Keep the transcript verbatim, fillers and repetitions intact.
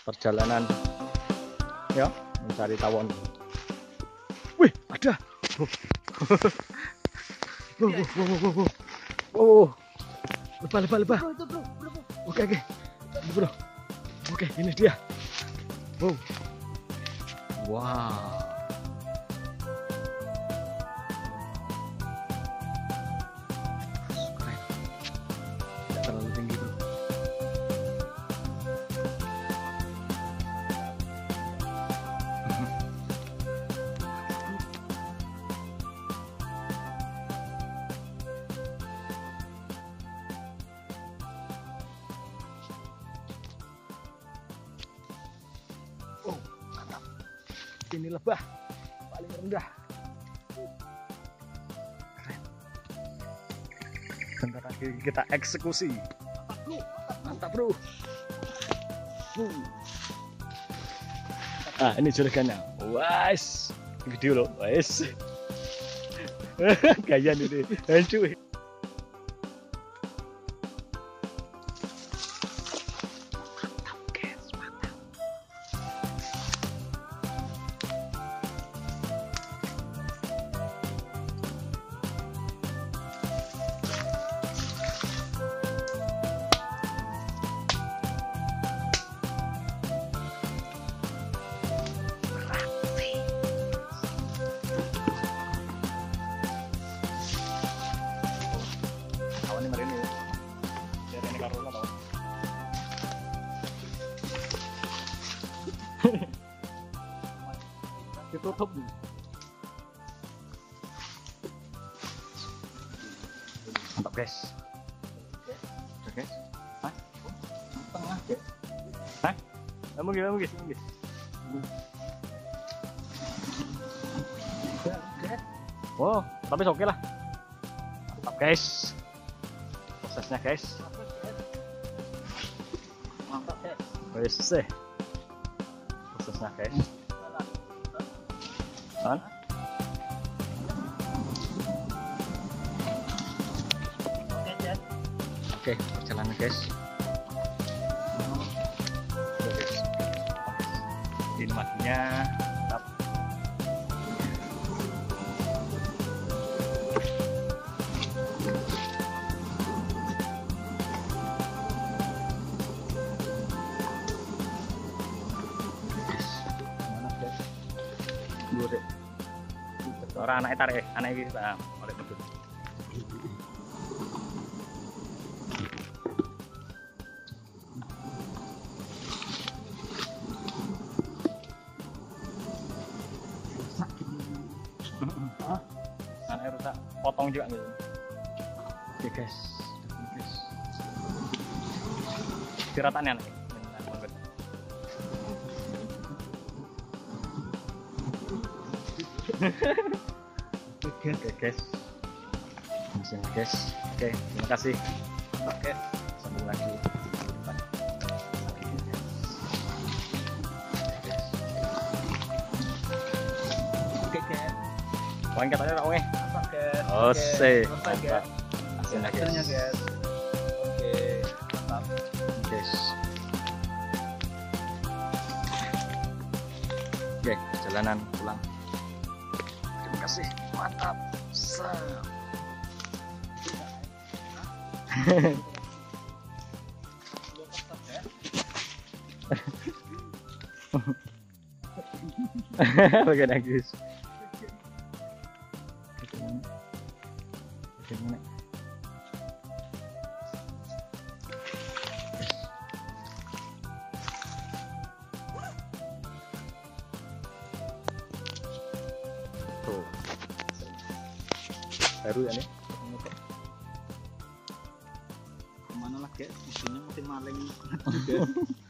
perjalanan ya mencari tawon. Wih, ada. Oh, oh, oh, oh, oh, oh. Lebah, lebah, lebah. Oke, oke, bro. Oke, ini dia. Wow, wow. Keren. Tidak terlalu tinggi, bro. Oh, mantap. Ini lebah paling rendah. Keren. Bentar lagi kita eksekusi. Mantap, bro. Uh. Ah, ini juragannya. Wais. Video loh, wais. Gaya ini. Hancur. Ini merini dari ini karena tau ditutup nih. Mantap guys. Oke guys. Hah? Tengah guys. Hah? Kamu gimana guys? Kamu guys. Wow, tapi oke lah. Mantap guys. Prosesnya guys, mantap guys, wes sih prosesnya guys. Kan? Oke, perjalanan guys. Guys, ini matinya mantap. Orang anak tarik, anak ini kita oleh betul. Anaknya rusak, potong juga gitu. Oke guys, guys. Tiratannya anak. Oke guys, hasilnya guys. Oke, terima kasih. Oke, sambung lagi. Oke guys. Poin katanya tak weh. Oh sih. Hasilnya guys. Oke, mantap guys. Oke, perjalanan pulang. Terima kasih, mantap. Sam. Bagaimana guys? Bagaimana? Tuh. Baru ya nih. Kemana lah guys? Isinya mungkin maling.